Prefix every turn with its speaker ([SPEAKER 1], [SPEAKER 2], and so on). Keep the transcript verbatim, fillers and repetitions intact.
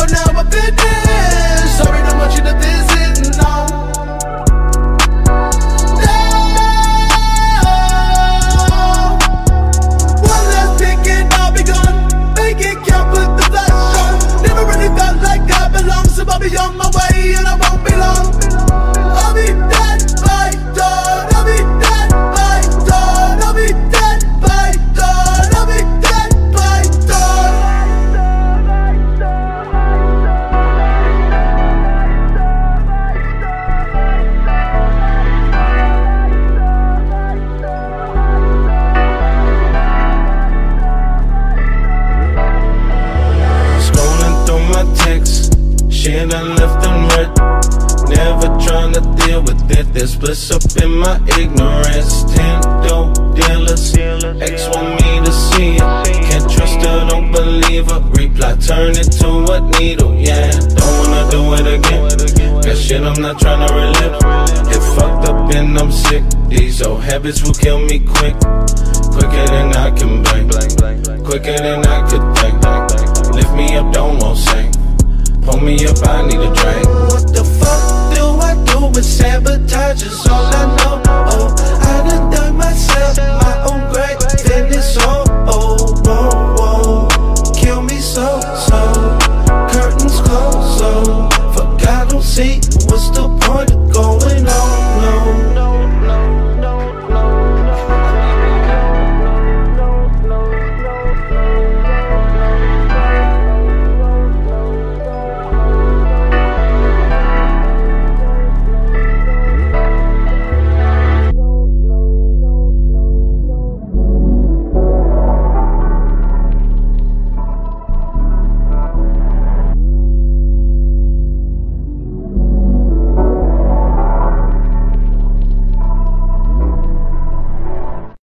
[SPEAKER 1] but now I finish. Sorry, don't want you to visit, no. One last pick and I'll be gone. Make it count, put the flash on. Never really felt like I belong, so I'll be on my way and I won't be long. I'll be dead by dawn. I'll be dead by dawn. I'll be dead by dawn. I'll be dead by dawn.
[SPEAKER 2] Scrolling through my texts, shit I left unread. Never trying to deal with it, there's bliss up in my ignorance. Ten dope dealers, X want me to see it. Can't trust her, don't believe her. Reply, turn it to a needle, yeah. Don't wanna do it again. Got shit I'm not trying to relive. Get fucked up and I'm sick. These old habits will kill me quick. Quicker than I can blink. Quicker than I could think. Lift me up, don't want sink. Pull me up, I need